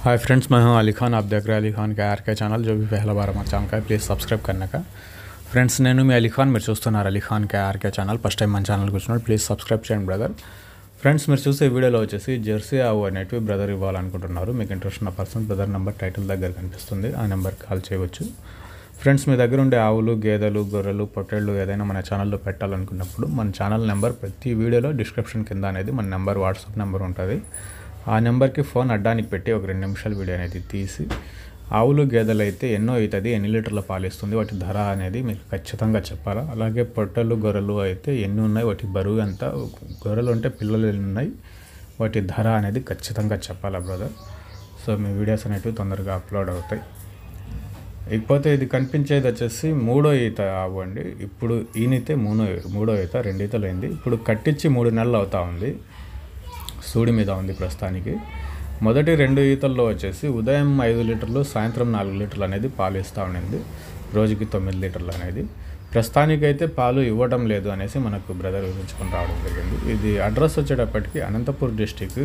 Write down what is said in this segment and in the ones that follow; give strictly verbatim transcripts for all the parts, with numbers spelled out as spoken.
Hi friends, मैं हूं अली खान। आप देख रहे हैं अली खान के आर के ఛానల్। जो भी पहला बार हमारे ఛానల్ का प्लीज़ सब्सक्राइब करने का। ఫ్రెండ్స్, నేను మీ అలీ ఖాన్, మీరు చూస్తున్నారు Ali Khan K R K channel. First time మన ఛానల్కి వచ్చినప్పుడు ప్లీజ్ సబ్స్క్రైబ్ చేయండి బ్రదర్. ఫ్రెండ్స్, మీరు చూసే వీడియోలో వచ్చేసి జెర్సీ ఆవు అనేటివి బ్రదర్ ఇవ్వాలనుకుంటున్నారు. మీకు ఇంట్రెస్ట్ ఉన్న పర్సన్ బ్రదర్ నెంబర్ టైటిల్ దగ్గర కనిపిస్తుంది, ఆ నెంబర్కి కాల్ చేయవచ్చు. ఫ్రెండ్స్, మీ దగ్గర ఉండే ఆవులు, గేదెలు, గొర్రెలు, పొట్టేళ్ళు ఏదైనా మన ఛానల్లో పెట్టాలనుకున్నప్పుడు మన ఛానల్ నెంబర్ ప్రతి వీడియోలో డిస్క్రిప్షన్ కింద అనేది మన నెంబర్, వాట్సాప్ నెంబర్ ఉంటుంది. ఆ నెంబర్కి ఫోన్ అడ్డానికి పెట్టి ఒక రెండు నిమిషాల వీడియో అనేది తీసి, ఆవులు గేదెలు అయితే ఎన్నో అవుతుంది, ఎన్ని లీటర్ల పాలు ఇస్తుంది, వాటి ధర అనేది మీకు ఖచ్చితంగా చెప్పాలా. అలాగే పొట్టలు, గొర్రెలు అయితే ఎన్ని ఉన్నాయి, వాటి బరువు ఎంత, గొర్రెలు ఉంటే పిల్లలు ఎన్ని ఉన్నాయి, వాటి ధర అనేది ఖచ్చితంగా చెప్పాలా బ్రదర్. సో మీ వీడియోస్ అనేవి తొందరగా అప్లోడ్ అవుతాయి. ఇకపోతే ఇది కనిపించేది వచ్చేసి మూడో ఈత ఆవు అండి. ఇప్పుడు ఈనితే మూడో మూడో ఈత, రెండు ఈతలు అయింది. ఇప్పుడు కట్టించి మూడు నెలలు అవుతా ఉంది, సూడి మీద ఉంది ప్రస్తుతానికి. మొదటి రెండు ఈతల్లో వచ్చేసి ఉదయం ఐదు లీటర్లు, సాయంత్రం నాలుగు లీటర్లు అనేది పాలు ఇస్తూ ఉండింది. రోజుకి తొమ్మిది లీటర్లు అనేది. ప్రస్తుతానికైతే పాలు ఇవ్వడం లేదు అనేసి మనకు బ్రదర్ వివరించుకొని రావడం జరిగింది. ఇది అడ్రస్ వచ్చేటప్పటికి అనంతపూర్ డిస్టిక్,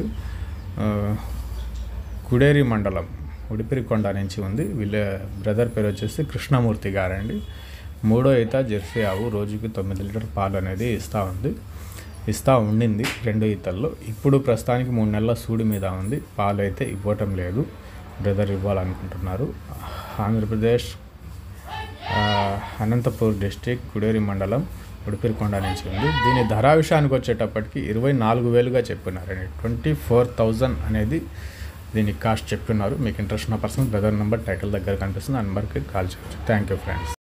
కుడేరి మండలం, ఉడిపిరికొండ నుంచి ఉంది. వీళ్ళ బ్రదర్ పేరు వచ్చేసి కృష్ణమూర్తి గారండి. మూడో ఈత జెర్సీ ఆవు రోజుకి తొమ్మిది లీటర్ పాలు అనేది ఇస్తూ ఉంది ఇస్తూ ఉండింది రెండు ఈతల్లో. ఇప్పుడు ప్రస్తుతానికి మూడు నెలల సూడి మీద ఉంది, పాలు అయితే ఇవ్వటం లేదు. బ్రదర్ ఇవ్వాలనుకుంటున్నారు. ఆంధ్రప్రదేశ్, అనంతపూర్ డిస్టిక్, కుడేరి మండలం, ఉడిపిరికొండ నుంచి ఉంది. దీని ధర విషయానికి వచ్చేటప్పటికి ఇరవై నాలుగు వేలుగా చెప్పినారండి. ట్వంటీ ఫోర్ థౌజండ్ అనేది దీనికి కాస్ట్ చెప్తున్నారు. మీకు ఇంట్రెస్ట్ ఉన్న పర్సన్ బ్రదర్ నెంబర్ టైటిల్ దగ్గర కనిపిస్తుంది, ఆ నెంబర్కి కాల్ చేయవచ్చు. Thank you friends.